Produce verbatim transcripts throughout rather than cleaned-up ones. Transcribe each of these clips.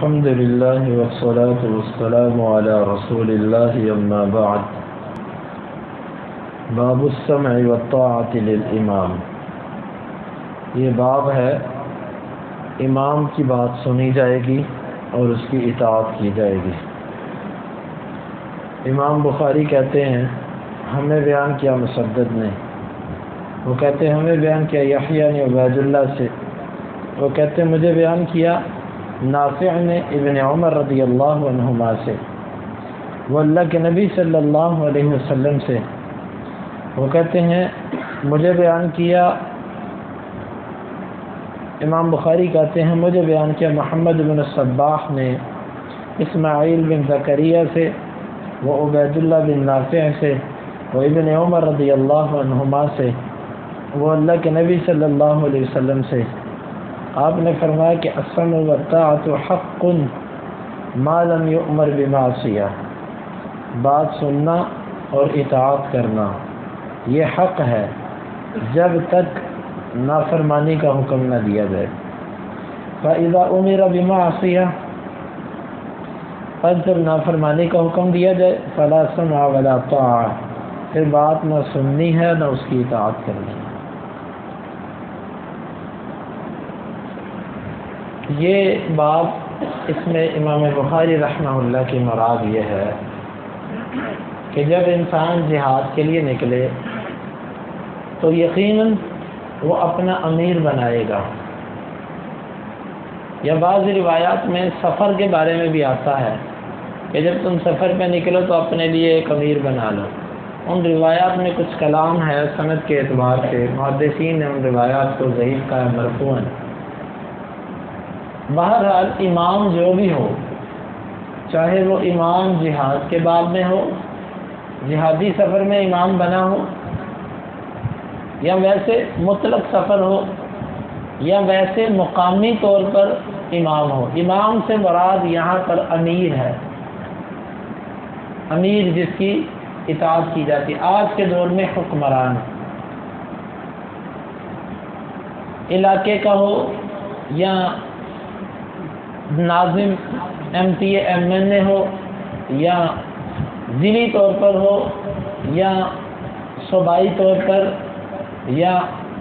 الحمد لله والصلاة والسلام على رسول الله أما بعد باب السمع والطاعة للإمام. یہ باب ہے امام کی بات سنی جائے گی اور اس کی اطاعت کی جائے گی. امام بخاری کہتے ہیں ہمیں بیان کیا مسدد نے، وہ کہتے ہیں ہمیں بیان کیا یحییٰ نے عبید اللہ سے، وہ کہتے ہیں مجھے بیان کیا نافع نے ابن عمر رضی اللہ عنہما سے، وہ اللہ کے نبی صلی اللہ علیہ وسلم سے، وہ کہتے ہیں مجھے بیان کیا امام بخاری کہتے ہیں مجھے بیان کیا محمد بن الصباح نے اسماعیل بن زکریہ سے، وہ عبید اللہ بن نافع سے، وہ ابن عمر رضی اللہ عنہما سے، وہ اللہ کے نبی صلی اللہ علیہ وسلم سے. آپ نے فرمایا کہ السمع والطاعۃ حق ما لم یؤمر بمعصیہ، بات سننا اور اطاعت کرنا یہ حق ہے جب تک نافرمانی کا حکم نہ دیا جائے. فَإِذَا أُمِرَ بِمَعْصِيَةٍ، پس جب نافرمانی کا حکم دیا جائے فَلَا سَمْعَ وَلَا طَاعَةَ، پھر بات نہ سننی ہے نہ اس کی اطاعت کرنی ہے. یہ باب اس میں امام بخاری رحمہ اللہ کی مراد یہ ہے کہ جب انسان جہاد کے لیے نکلے تو یقیناً وہ اپنا امیر بنائے گا، یا بعض روایات میں سفر کے بارے میں بھی آتا ہے کہ جب تم سفر پہ نکلو تو اپنے لیے ایک امیر بنا لو. ان روایات میں کچھ کلام ہے سند کے اعتبار سے، محدثین نے ان روایات کو ضعیف کہا مرفوعاً. بہرحال امام جو بھی ہو، چاہے وہ امام جہاد کے باب میں ہو، جہادی سفر میں امام بنا ہو، یا ویسے مطلق سفر ہو، یا ویسے مقامی طور پر امام ہو، امام سے مراد یہاں پر امیر ہے، امیر جس کی اطاعت کی جاتی. آج کے دور میں حکمران علاقے کا ہو، یا ناظم M P A M N A ہو، یا ضلعی طور پر ہو، یا صوبائی طور پر، یا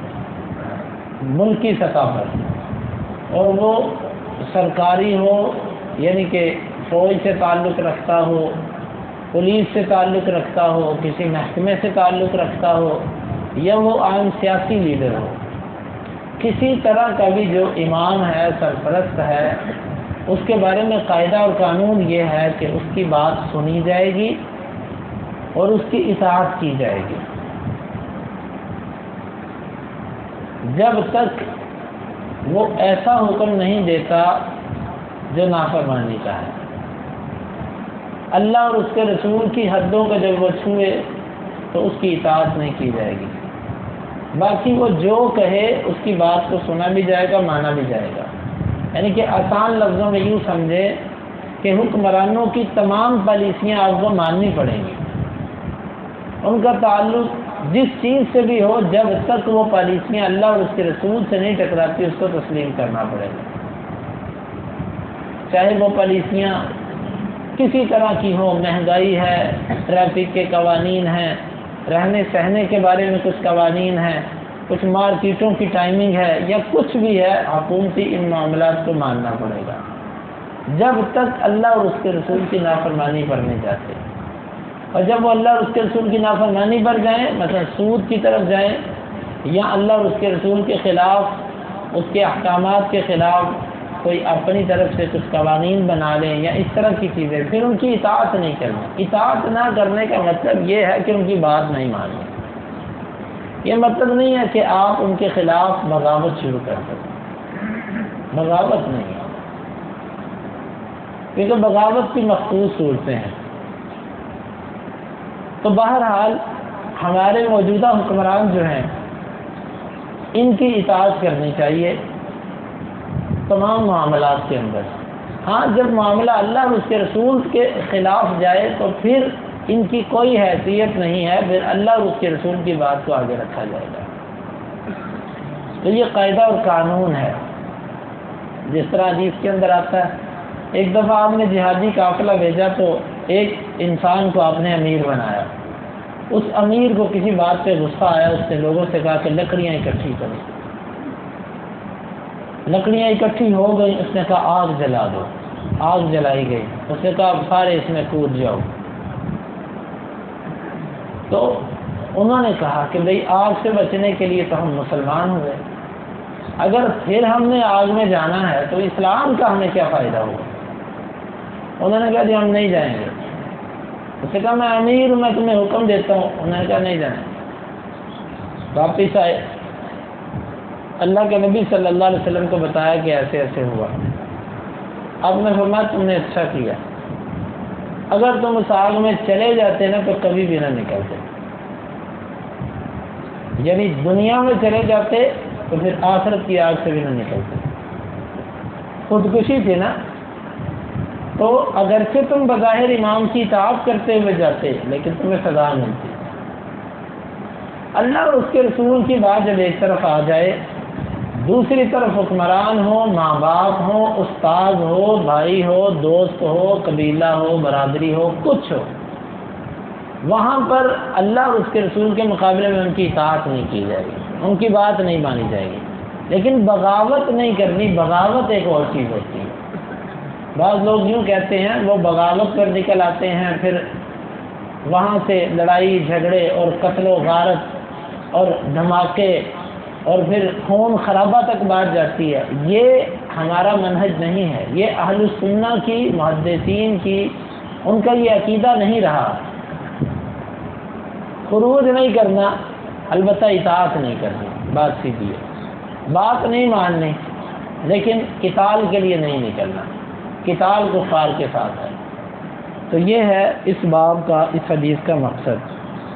ملکی سطح پر، اور وہ سرکاری ہو یعنی کہ فوج سے تعلق رکھتا ہو، پولیس سے تعلق رکھتا ہو، کسی محکمے سے تعلق رکھتا ہو، یا وہ عام سیاسی لیڈر ہو، کسی طرح کا بھی جو امام ہے، سرپرست ہے، اس کے بارے میں قاعدہ اور قانون یہ ہے کہ اس کی بات سنی جائے گی اور اس کی اطاعت کی جائے گی جب تک وہ ایسا حکم نہیں دیتا جو نافرمانی کا ہے. اللہ اور اس کے رسول کی حدوں کا جب وہ چھوئے تو اس کی اطاعت نہیں کی جائے گی. باقی وہ جو کہے اس کی بات کو سنا بھی جائے گا، مانا بھی جائے گا. یعنی کہ آسان لفظوں میں یوں سمجھے کہ حکمرانوں کی تمام پالیسیاں آپ کو ماننی پڑیں گی. ان کا تعلق جس چیز سے بھی ہو، جب تک وہ پالیسیاں اللہ اور اس کے رسول سے نہیں ٹکراتی اس کو تسلیم کرنا پڑے گا. چاہے وہ پالیسیاں کسی طرح کی ہوں، مہنگائی ہے، ٹریفک کے قوانین ہیں، رہنے سہنے کے بارے میں کچھ قوانین ہیں، کچھ مارکیٹوں کی ٹائمنگ ہے، یا کچھ بھی ہے، حکومتی ان معاملات کو ماننا پڑے گا جب تک اللہ اور اس کے رسول کی نافرمانی پر نہیں جاتے. اور جب وہ اللہ اور اس کے رسول کی نافرمانی پر جائیں، مثلا سود کی طرف جائیں، یا اللہ اور اس کے رسول کے خلاف، اس کے احکامات کے خلاف کوئی اپنی طرف سے کچھ قوانین بنا لیں یا اس طرح کی چیزیں، پھر ان کی اطاعت نہیں کرنی. اطاعت نہ کرنے کا مطلب یہ ہے کہ ان کی بات نہیں ماننی. یہ مطلب نہیں ہے کہ آپ ان کے خلاف بغاوت شروع کر سکیں، بغاوت نہیں ہے، کیونکہ بغاوت کی مخصوص صورتیں ہیں. تو بہرحال ہمارے موجودہ حکمران جو ہیں ان کی اطاعت کرنی چاہیے تمام معاملات کے اندر. ہاں جب معاملہ اللہ اور اس کے رسول کے خلاف جائے تو پھر ان کی کوئی حیثیت نہیں ہے، پھر اللہ اور اس کے رسول کی بات کو آگے رکھا جائے گا. تو یہ قاعدہ اور قانون ہے. جس طرح حدیث کے اندر آتا ہے ایک دفعہ آپ نے جہادی قافلہ بھیجا تو ایک انسان کو آپ نے امیر بنایا، اس امیر کو کسی بات پہ غصہ آیا، اس نے لوگوں سے کہا کہ لکڑیاں اکٹھی کرو، لکڑیاں اکٹھی ہو گئی، اس نے کہا آگ جلا دو، آگ جلائی گئی، اس نے کہا سارے اس میں کود جاؤ۔ تو انہوں نے کہا کہ بھئی آگ سے بچنے کے لیے تو ہم مسلمان ہوئے، اگر پھر ہم نے آگ میں جانا ہے تو اسلام کا ہمیں کیا فائدہ ہوگا؟ انہوں نے کہا جی ہم نہیں جائیں گے۔ اس نے کہا میں امیر ہوں، میں تمہیں حکم دیتا ہوں۔ انہوں نے کہا نہیں جائیں۔ واپس آئے، اللہ کے نبی صلی اللہ علیہ وسلم کو بتایا کہ ایسے ایسے ہوا۔ آپ نے فرمایا تم نے اچھا کیا، اگر تم اس آگ میں چلے جاتے نا تو کبھی بھی نہ نکلتے، یعنی دنیا میں چلے جاتے تو پھر آخرت کی آگ سے بھی نہ نکلتے۔ خودکشی تھی نا، تو اگرچہ تم بظاہر امام کی اطاعت کرتے ہوئے جاتے لیکن تمہیں سزا ملتی۔ اللہ اور اس کے رسول کی بات جب ایک طرف آ جائے، دوسری طرف حکمران ہو، ماں باپ ہو، استاد ہو، بھائی ہو، دوست ہو، قبیلہ ہو، برادری ہو، کچھ ہو، وہاں پر اللہ اور اس کے رسول کے مقابلے میں ان کی اطاعت نہیں کی جائے گی، ان کی بات نہیں مانی جائے گی۔ لیکن بغاوت نہیں کرنی، بغاوت ایک اور چیز ہوتی ہے۔ بعض لوگ یوں کہتے ہیں، وہ بغاوت پر نکل آتے ہیں، پھر وہاں سے لڑائی جھگڑے اور قتل و غارت اور دھماکے اور پھر خون خرابہ تک بات جاتی ہے۔ یہ ہمارا منہج نہیں ہے، یہ اہل السنہ کی، محدثین کی، ان کا یہ عقیدہ نہیں رہا۔ خروج نہیں کرنا، البتہ اطاعت نہیں کرنی، بات سیدھی ہے، بات نہیں ماننی، لیکن قتال کے لیے نہیں نکلنا، قتال کفار کے ساتھ ہے۔ تو یہ ہے اس باب کا، اس حدیث کا مقصد۔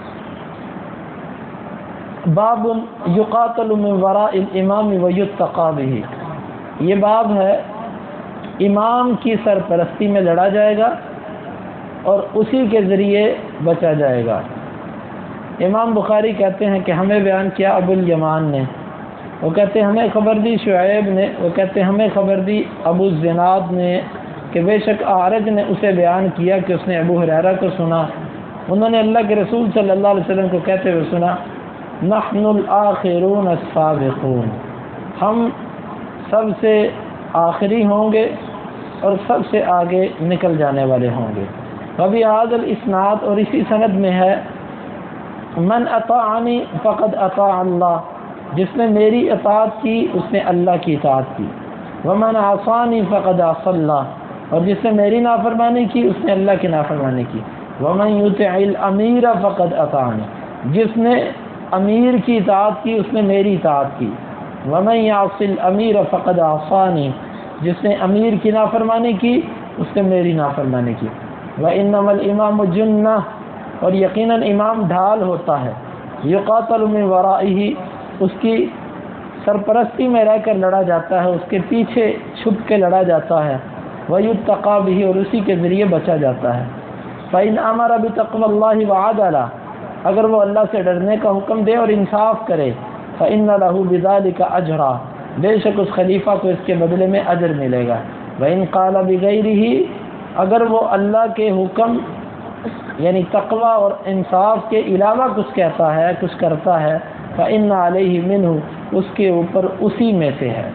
باب یقاتل من وراء الامام ویتقی بہ، یہ باب ہے امام کی سرپرستی میں لڑا جائے گا اور اسی کے ذریعے بچا جائے گا۔ امام بخاری کہتے ہیں کہ ہمیں بیان کیا ابو الیمان نے، وہ کہتے ہیں ہمیں خبر دی شعیب نے، وہ کہتے ہیں ہمیں خبر دی ابو الزناد نے کہ بے شک اعرج نے اسے بیان کیا کہ اس نے ابو ہریرہ کو سنا، انہوں نے اللہ کے رسول صلی اللہ علیہ وسلم کو کہتے ہوئے سنا، نحن الآخرون السابقون، ہم سب سے آخری ہوں گے اور سب سے آگے نکل جانے والے ہوں گے۔ وبی هذا الاسناد، اور اسی سند میں ہے، من اطاعنی فقد اطاع اللہ، جس نے میری اطاعت کی اس نے اللہ کی اطاعت کی، ومن عصانی فقد عصى اللہ، اور جس نے میری نافرمانی کی اس نے اللہ کی نافرمانی کی، ومن یطع الامیر فقد اطاعنی، جس نے امیر کی اطاعت کی اس نے میری اطاعت کی، ومن یعص الامیر فقد عصانی، جس نے امیر کی نافرمانی کی اس نے میری نافرمانی کی، وانما الامام جنہ، اور یقیناً امام ڈھال ہوتا ہے، یقاتل من ورائہ، اس کی سرپرستی میں رہ کر لڑا جاتا ہے، اس کے پیچھے چھپ کے لڑا جاتا ہے، ویتقی بہ، اور اسی کے ذریعے بچا جاتا ہے۔ فإن امر بتقوی اللہ وعدل، اگر وہ اللہ سے ڈرنے کا حکم دے اور انصاف کرے، فإن له بذلك اجرا، بے شک اس خلیفہ کو اس کے بدلے میں اجر ملے گا۔ وإن قال بغیرہ، اگر وہ اللہ کے حکم یعنی تقوی اور انصاف کے علاوہ کچھ کہتا ہے، کچھ کرتا ہے، فإن علیہ منہ، اس کے اوپر اسی میں سے ہے۔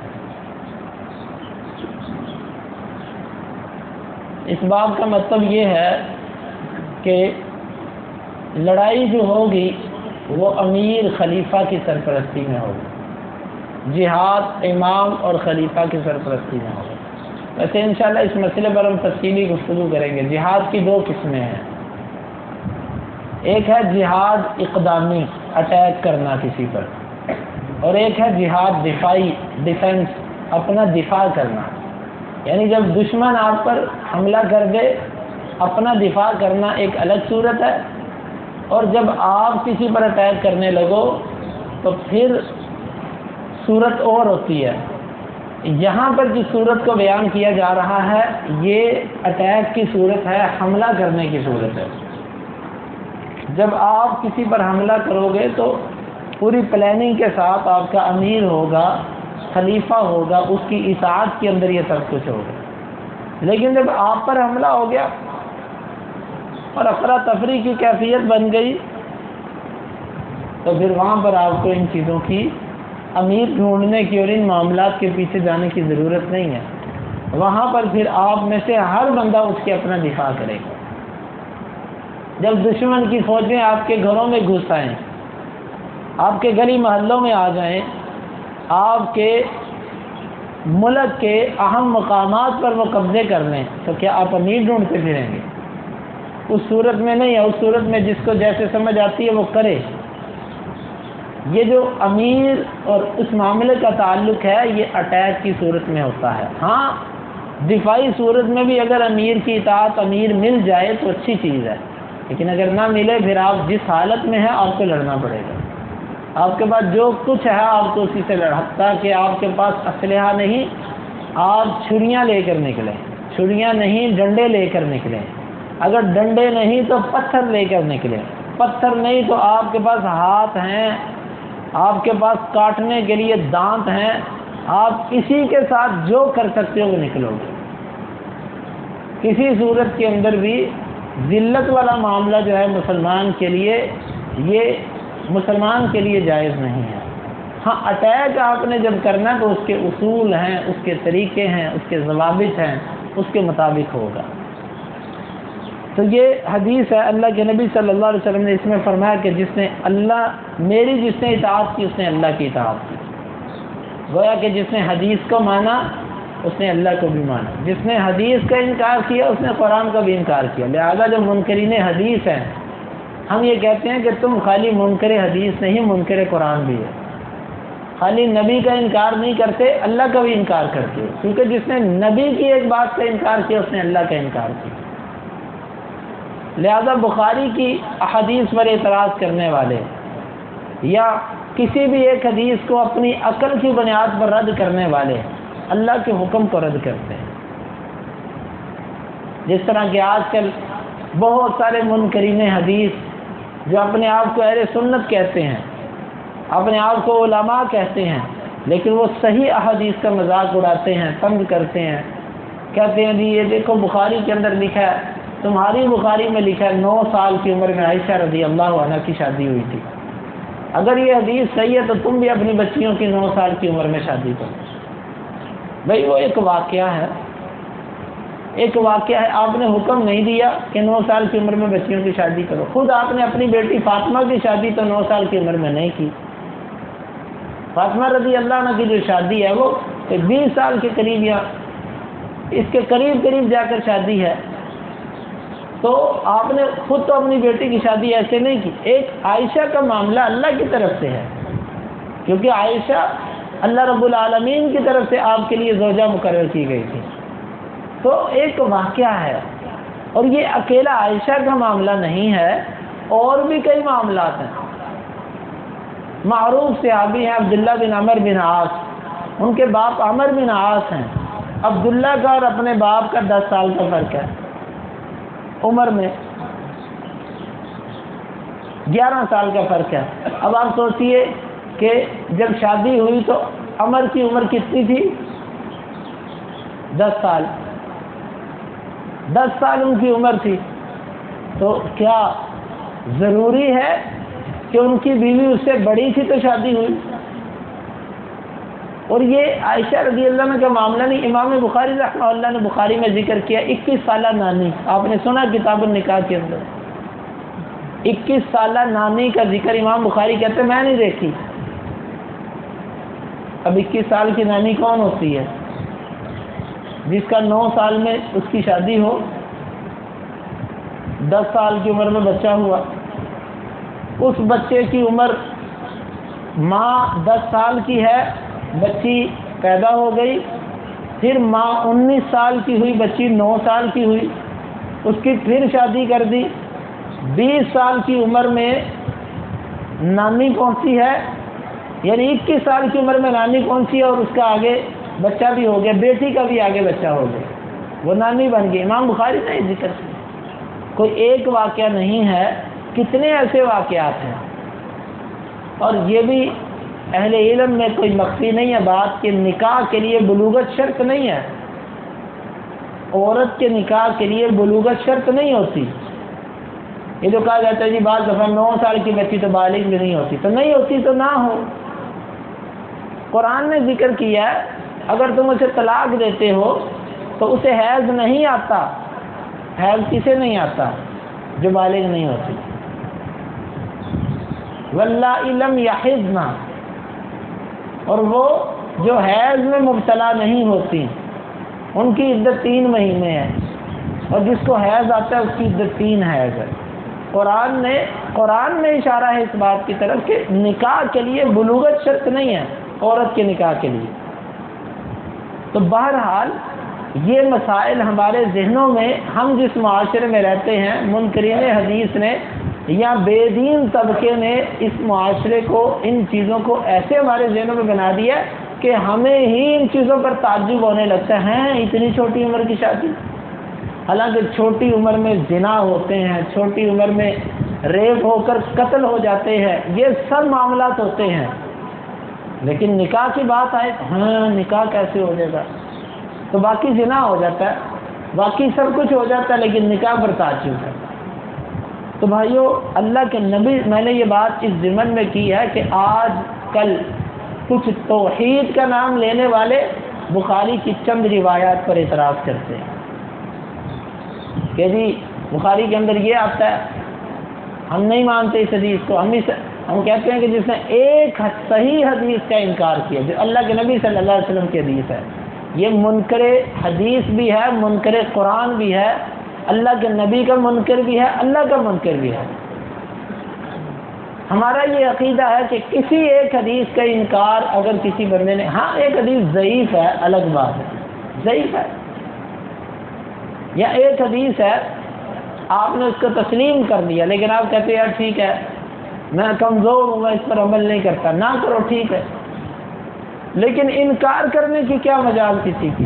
اس باب کا مطلب یہ ہے کہ لڑائی جو ہوگی وہ امیر خلیفہ کی سرپرستی میں ہوگی، جہاد امام اور خلیفہ کی سرپرستی میں ہوگی۔ ویسے انشاءاللہ اس مسئلے پر ہم تفصیلی گفتگو کریں گے۔ جہاد کی دو قسمیں ہیں، ایک ہے جہاد اقدامی، اٹیک کرنا کسی پر، اور ایک ہے جہاد دفاعی، ڈیفنس، اپنا دفاع کرنا، یعنی جب دشمن آپ پر حملہ کر دے اپنا دفاع کرنا ایک الگ صورت ہے، اور جب آپ کسی پر اٹیک کرنے لگو تو پھر صورت اور ہوتی ہے۔ یہاں پر جس صورت کو بیان کیا جا رہا ہے یہ اٹیک کی صورت ہے، حملہ کرنے کی صورت ہے۔ جب آپ کسی پر حملہ کرو گے تو پوری پلاننگ کے ساتھ آپ کا امیر ہوگا، خلیفہ ہوگا، اس کی اطاعت کے اندر یہ سب کچھ ہوگا۔ لیکن جب آپ پر حملہ ہو گیا اور افراتفری کی کیفیت بن گئی تو پھر وہاں پر آپ کو ان چیزوں کی امیر ڈھونڈنے کی اور ان معاملات کے پیچھے جانے کی ضرورت نہیں ہے. وہاں پر پھر آپ میں سے ہر بندہ اس کے اپنا دفاع کرے گا. جب دشمن کی فوجیں آپ کے گھروں میں گھس آئیں، آپ کے گلی محلوں میں آ جائیں، آپ کے ملک کے اہم مقامات پر وہ قبضے کر لیں، تو کیا آپ امیر ڈھونڈتے پھریں گے؟ اس صورت میں نہیں ہے. اس صورت میں جس کو جیسے سمجھ آتی ہے وہ کرے. یہ جو امیر اور اس معاملے کا تعلق ہے یہ اٹیک کی صورت میں ہوتا ہے. ہاں دفاعی صورت میں بھی اگر امیر کی اطاعت امیر مل جائے تو اچھی چیز ہے، لیکن اگر نہ ملے پھر آپ جس حالت میں ہیں آپ کو لڑنا پڑے گا. آپ کے پاس جو کچھ ہے آپ کو اسی سے لڑ، حتیٰ کہ آپ کے پاس اسلحہ نہیں، آپ چھریاں لے کر نکلیں، چھریاں نہیں ڈنڈے لے کر نکلیں، اگر ڈنڈے نہیں تو پتھر لے کر نکلیں، پتھر نہیں تو آپ کے پاس ہاتھ ہیں، آپ کے پاس کاٹنے کے لیے دانت ہیں، آپ اسی کے ساتھ جو کر سکتے ہو وہ نکلو گے. کسی صورت کے اندر بھی ذلت والا معاملہ جو ہے مسلمان کے لیے یہ مسلمان کے لیے جائز نہیں ہے. ہاں اٹیک آپ نے جب کرنا تو اس کے اصول ہیں، اس کے طریقے ہیں، اس کے ضوابط ہیں، اس کے مطابق ہوگا. تو یہ حدیث ہے، اللہ کے نبی صلی اللہ علیہ وسلم نے اس میں فرمایا کہ جس نے اللہ میری جس نے اطاعت کی اس نے اللہ کی اطاعت کی. گویا کہ جس نے حدیث کو مانا اس نے اللہ کو بھی مانا، جس نے حدیث کا انکار کیا اس نے قرآن کا بھی انکار کیا. لہذا جو منکرین حدیث ہیں ہم یہ کہتے ہیں کہ تم خالی منکر حدیث نہیں منکر قرآن بھی ہے. خالی نبی کا انکار نہیں کرتے، اللہ کا بھی انکار کرتے ہو، کیونکہ جس نے نبی کی ایک بات کا انکار کیا اس نے اللہ کا انکار کیا. لہذا بخاری کی احادیث پر اعتراض کرنے والے یا کسی بھی ایک حدیث کو اپنی عقل کی بنیاد پر رد کرنے والے اللہ کے حکم کو رد کرتے ہیں. جس طرح کہ آج کل بہت سارے منکرین حدیث جو اپنے آپ کو اہل سنت کہتے ہیں، اپنے آپ کو علماء کہتے ہیں، لیکن وہ صحیح احادیث کا مذاق اڑاتے ہیں، تنگ کرتے ہیں. کہتے ہیں جی یہ دیکھو بخاری کے اندر لکھا ہے، تمہاری بخاری میں لکھا ہے نو سال کی عمر میں عائشہ رضی اللہ عنہ کی شادی ہوئی تھی. اگر یہ حدیث صحیح ہے تو تم بھی اپنی بچیوں کی نو سال کی عمر میں شادی کرو. بھائی وہ ایک واقعہ ہے، ایک واقعہ ہے. آپ نے حکم نہیں دیا کہ نو سال کی عمر میں بچیوں کی شادی کرو. خود آپ نے اپنی بیٹی فاطمہ کی شادی تو نو سال کی عمر میں نہیں کی. فاطمہ رضی اللہ عنہ کی جو شادی ہے وہ بیس سال کے قریب یا اس کے قریب قریب جا کر شادی ہے. تو آپ نے خود تو اپنی بیٹی کی شادی ایسے نہیں کی. ایک عائشہ کا معاملہ اللہ کی طرف سے ہے، کیونکہ عائشہ اللہ رب العالمین کی طرف سے آپ کے لیے زوجہ مقرر کی گئی تھی. تو ایک واقعہ ہے، اور یہ اکیلا عائشہ کا معاملہ نہیں ہے، اور بھی کئی معاملات ہیں. معروف صحابی ہیں عبداللہ بن عمر بن عاص، ان کے باپ عمر بن عاص ہیں. عبداللہ کا اور اپنے باپ کا دس سال کا فرق ہے عمر میں، گیارہ سال کا فرق ہے. اب آپ سوچئے کہ جب شادی ہوئی تو عمر کی عمر کتنی تھی؟ دس سال. دس سال ان کی عمر تھی. تو کیا ضروری ہے کہ ان کی بیوی اس سے بڑی تھی تو شادی ہوئی؟ اور یہ عائشہ رضی اللہ عنہ کا معاملہ نہیں. امام بخاری رحمہ اللہ نے بخاری میں ذکر کیا اکیس سالہ نانی. آپ نے سنا کتاب النکاح کے اندر اکیس سالہ نانی کا ذکر امام بخاری کہتے ہیں میں نہیں دیکھی. اب اکیس سال کی نانی کون ہوتی ہے؟ جس کا نو سال میں اس کی شادی ہو، دس سال کی عمر میں بچہ ہوا، اس بچے کی عمر ماں دس سال کی ہے، بچی پیدا ہو گئی، پھر ماں انیس سال کی ہوئی، بچی نو سال کی ہوئی، اس کی پھر شادی کر دی. بیس سال کی عمر میں نانی پہنچی ہے، یعنی اکیس سال کی عمر میں نانی پہنچی ہے اور اس کا آگے بچہ بھی ہو گیا، بیٹی کا بھی آگے بچہ ہو گیا، وہ نانی بن گئی. امام بخاری نے ذکر کیا. کوئی ایک واقعہ نہیں ہے، کتنے ایسے واقعات ہیں. اور یہ بھی اہل علم میں کوئی مخفی نہیں ہے بات کہ نکاح کے لیے بلوغت شرط نہیں ہے. عورت کے نکاح کے لیے بلوغت شرط نہیں ہوتی. یہ جو کہا جاتا ہے جی بعض دفعہ نو سال کی بچی تو بالغ بھی نہیں ہوتی، تو نہیں ہوتی تو نہ ہو. قرآن نے ذکر کیا ہے اگر تم اسے طلاق دیتے ہو تو اسے حیض نہیں آتا. حیض کسے نہیں آتا؟ جو بالغ نہیں ہوتی. واللائے لم یحضن، اور وہ جو حیض میں مبتلا نہیں ہوتی ان کی عدت تین مہینے ہے، اور جس کو حیض آتا ہے اس کی عدت تین حیض ہے. قرآن نے قرآن میں اشارہ ہے اس بات کی طرف کہ نکاح کے لیے بلوغت شرط نہیں ہے عورت کے نکاح کے لیے. تو بہرحال یہ مسائل ہمارے ذہنوں میں، ہم جس معاشرے میں رہتے ہیں، منکرین حدیث نے یا بے دین طبقے نے اس معاشرے کو، ان چیزوں کو ایسے ہمارے ذہنوں میں بنا دیا کہ ہمیں ہی ان چیزوں پر تعجب ہونے لگتا ہے. اتنی چھوٹی عمر کی شادی، حالانکہ چھوٹی عمر میں زنا ہوتے ہیں، چھوٹی عمر میں ریپ ہو کر قتل ہو جاتے ہیں، یہ سب معاملات ہوتے ہیں. لیکن نکاح کی بات آئے ہاں نکاح کیسے ہو جائے گا، تو باقی زنا ہو جاتا ہے، باقی سب کچھ ہو جاتا ہے، لیکن نکاح پر تعجب ہے. تو بھائیو اللہ کے نبی، میں نے یہ بات اس ضمن میں کی ہے کہ آج کل کچھ توحید کا نام لینے والے بخاری کی چند روایات پر اعتراض کرتے ہیں کہ جی بخاری کے اندر یہ آتا ہے، ہم نہیں مانتے اس حدیث کو. ہم اس ہم کہتے ہیں کہ جس نے ایک صحیح حدیث کا انکار کیا جو اللہ کے نبی صلی اللہ علیہ وسلم کی حدیث ہے، یہ منکر حدیث بھی ہے، منکر قرآن بھی ہے، اللہ کے نبی کا منکر بھی ہے، اللہ کا منکر بھی ہے. ہمارا یہ عقیدہ ہے کہ کسی ایک حدیث کا انکار اگر کسی بندے نے، ہاں ایک حدیث ضعیف ہے الگ بات ہے، ضعیف ہے، یا ایک حدیث ہے آپ نے اس کو تسلیم کر دیا لیکن آپ کہتے ہیں یار ٹھیک ہے میں کمزور ہوں، میں اس پر عمل نہیں کرتا، نہ کرو ٹھیک ہے، لیکن انکار کرنے کی کیا مجال کسی کی؟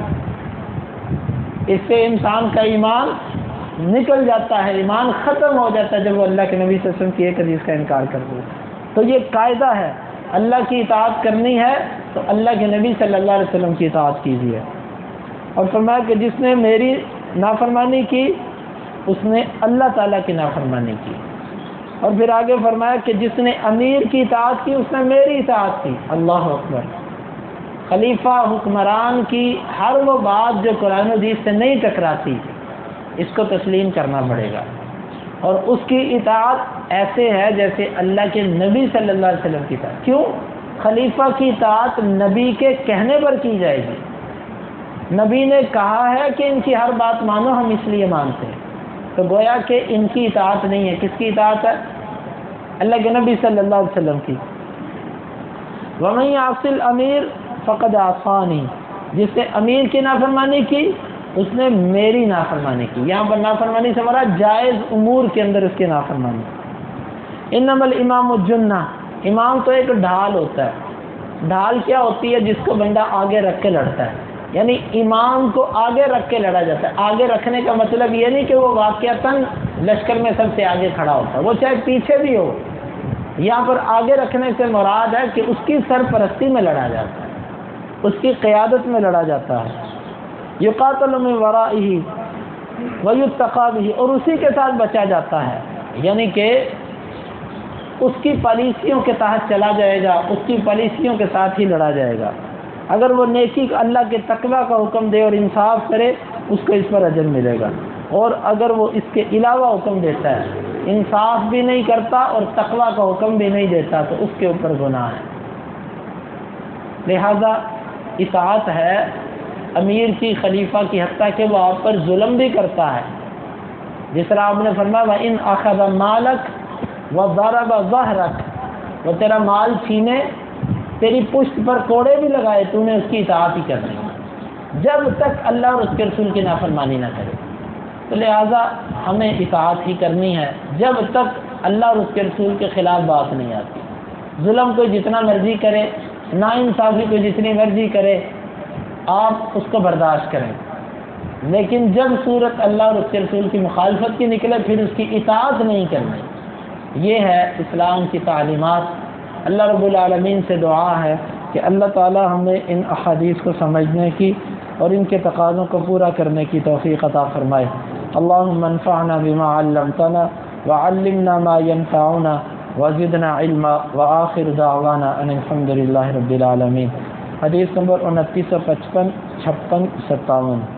اس سے انسان کا ایمان نکل جاتا ہے، ایمان ختم ہو جاتا ہے جب وہ اللہ کے نبی صلی اللہ علیہ وسلم کی ایک حدیث کا انکار کر دے. تو یہ قاعدہ ہے، اللہ کی اطاعت کرنی ہے تو اللہ کے نبی صلی اللہ علیہ وسلم کی اطاعت کیجیے. اور فرمایا کہ جس نے میری نافرمانی کی اس نے اللہ تعالیٰ کی نافرمانی کی. اور پھر آگے فرمایا کہ جس نے امیر کی اطاعت کی اس نے میری اطاعت کی. اللہ اکبر. خلیفہ حکمران کی ہر وہ بات جو قرآن و حدیث سے نہیں ٹکراتی اس کو تسلیم کرنا پڑے گا، اور اس کی اطاعت ایسے ہے جیسے اللہ کے نبی صلی اللہ علیہ وسلم کی اطاعت. کیوں؟ خلیفہ کی اطاعت نبی کے کہنے پر کی جائے گی. نبی نے کہا ہے کہ ان کی ہر بات مانو، ہم اس لیے مانتے ہیں. تو گویا کہ ان کی اطاعت نہیں ہے. کس کی اطاعت ہے؟ اللہ کے نبی صلی اللہ علیہ وسلم کی. وَمَن يَعْصِ الْأَمِيرَ فَقَدْ عَصَانِي، جس نے امیر کی نافرمانی کی اس نے میری نافرمانی کی. یہاں پر نافرمانی سے مراد جائز امور کے اندر اس کی نافرمانی. انما الامام الجنہ، امام تو ایک ڈھال ہوتا ہے. ڈھال کیا ہوتی ہے؟ جس کو بندہ آگے رکھ کے لڑتا ہے. یعنی امام کو آگے رکھ کے لڑا جاتا ہے. آگے رکھنے کا مطلب یہ نہیں کہ وہ واقعتاً لشکر میں سب سے آگے کھڑا ہوتا ہے، وہ چاہے پیچھے بھی ہو. یہاں پر آگے رکھنے سے مراد ہے کہ اس کی سرپرستی میں لڑا جاتا ہے، اس کی قیادت میں لڑا جاتا ہے. یقاتل من ورائہ ویتقی بہ، اور اسی کے ساتھ بچا جاتا ہے. یعنی کہ اس کی پالیسیوں کے تحت چلا جائے گا، اس کی پالیسیوں کے ساتھ ہی لڑا جائے گا. اگر وہ نیکی اللہ کے تقویٰ کا حکم دے اور انصاف کرے اس کو اس پر اجر ملے گا، اور اگر وہ اس کے علاوہ حکم دیتا ہے، انصاف بھی نہیں کرتا اور تقویٰ کا حکم بھی نہیں دیتا تو اس کے اوپر گناہ ہے. لہذا اطاعت ہے امیر کی، خلیفہ کی، حتیٰ کہ وہ آپ پر ظلم بھی کرتا ہے. جس طرح آپ نے فرمایا وَإِنْ أَخَذَ مَالَكَ وَضَرَبَ ظَهْرَكَ، وہ تیرا مال چھینے، تیری پشت پر کوڑے بھی لگائے، تو نے اس کی اطاعت ہی کرنی ہے جب تک اللہ اور اس کے رسول کی نافرمانی نہ کرے. تو لہٰذا ہمیں اطاعت ہی کرنی ہے جب تک اللہ اور اس کے رسول کے خلاف بات نہیں آتی. ظلم کوئی جتنا مرضی کرے، ناانصافی کوئی جتنی مرضی کرے، آپ اس کو برداشت کریں، لیکن جب صورت اللہ اور اس کے رسول کی مخالفت کی نکلے پھر اس کی اطاعت نہیں کرنی. یہ ہے اسلام کی تعلیمات. اللہ رب العالمین سے دعا ہے کہ اللہ تعالی ہمیں ان احادیث کو سمجھنے کی اور ان کے تقاضوں کو پورا کرنے کی توفیق عطا فرمائے۔ اللہم انفعنا بما علمتنا وعلمنا ما ينفعنا وزدنا علما وآخر دعوانا ان الحمد للہ رب العالمین۔ حدیث نمبر انتیس سو پچپن چھپن ستاون۔